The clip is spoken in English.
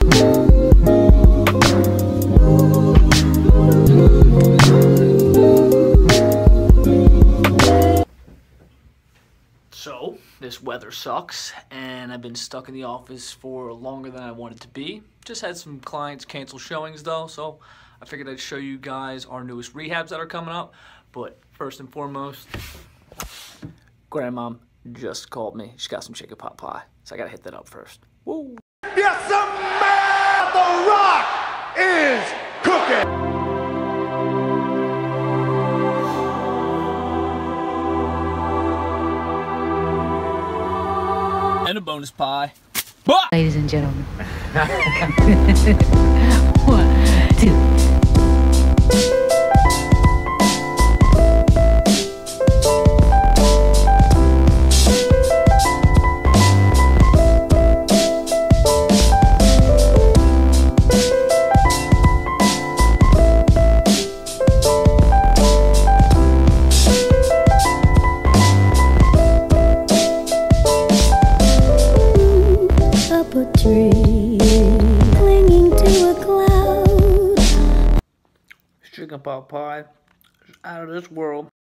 So, this weather sucks, and I've been stuck in the office for longer than I wanted to be. Just had some clients cancel showings though, so I figured I'd show you guys our newest rehabs that are coming up. But first and foremost, Grandmom just called me. She got some chicken pot pie, so I gotta hit that up first. Woo! Yes, man! The Rock is cooking! And a bonus pie. Ladies and gentlemen. 1, 2. Clinging to a cloud. Chicken pot pie is out of this world.